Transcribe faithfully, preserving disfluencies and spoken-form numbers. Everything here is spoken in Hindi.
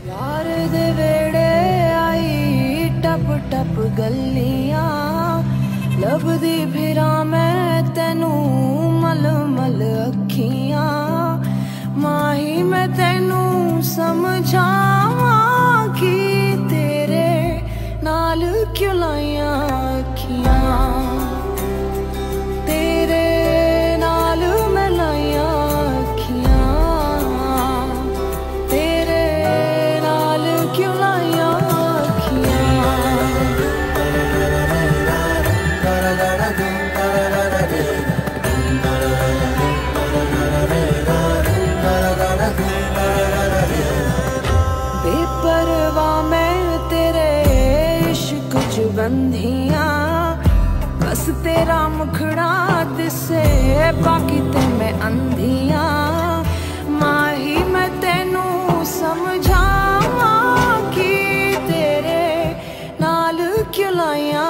यार दे वेड़े आई टप टप गलियां लभदी फिरा मैं तेनू मल मल अखियां माही मैं तेनू समझावां कि तेरे नाल क्यों लाइयां अखियां तेरे नाल मैं लाइयां अखियां तेरे नाल क्यों लाइयां अखियां। बेपरवाह मैं तेरे इश्क च बंधियां बस तेरा मुखड़ा दिसे बाकी ते मैं अंधियां माही मैं तेनू समझावां कि तेरे नाल क्यों लाइयां